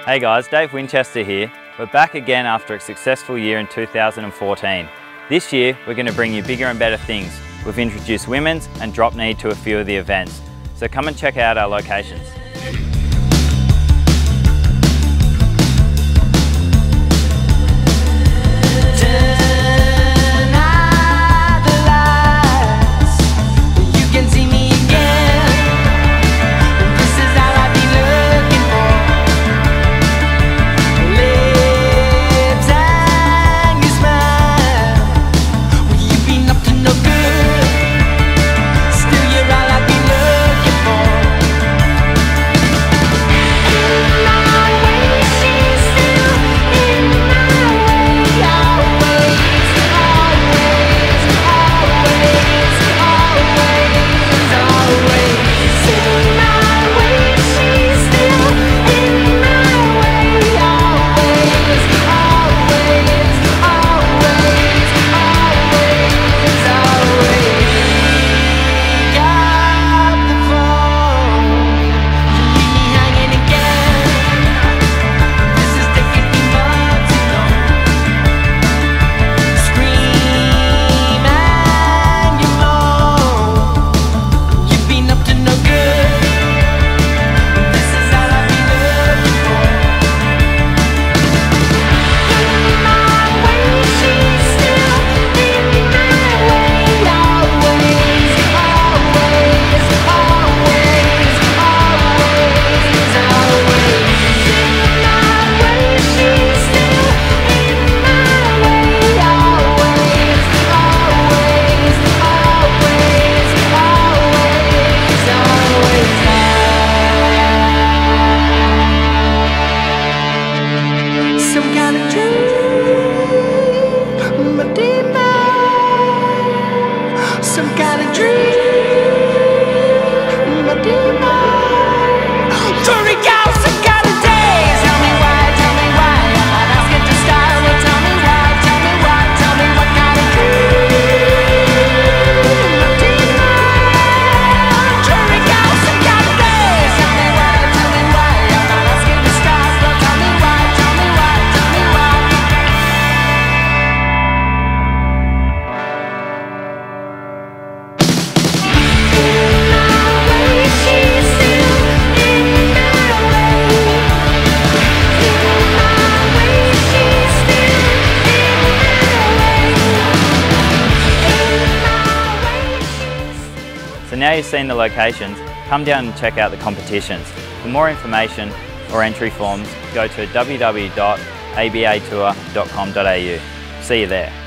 Hey guys, Dave Winchester here. We're back again after a successful year in 2014. This year, we're going to bring you bigger and better things. We've introduced women's and drop knee to a few of the events. So come and check out our locations. So now you've seen the locations, come down and check out the competitions. For more information or entry forms, go to www.abatour.com.au. See you there.